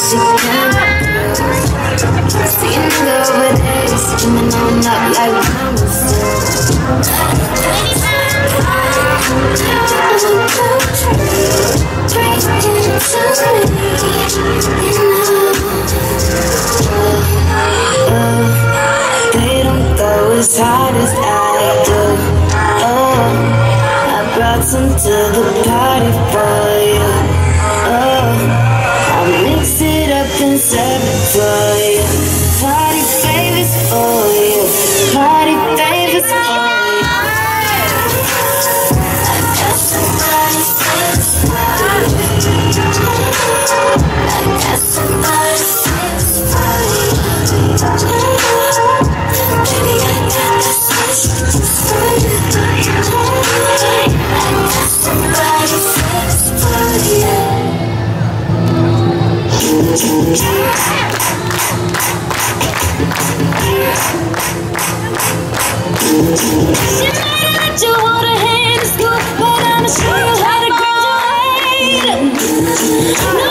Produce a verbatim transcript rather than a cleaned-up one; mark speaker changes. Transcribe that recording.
Speaker 1: she can. See a nigga over there screaming on up like promises. Break into me, you know. uh, They don't go as hard as I do. Oh, I brought some to the party for you. Oh, I'll mix it up and serve it for you. Party favors for you. Party favors for you. I got somebody favors for you. I got somebody favors for you. Baby, I got the special for you. I got somebody favors for you. You know that you wanna hate the school, but I'ma show you how to graduate.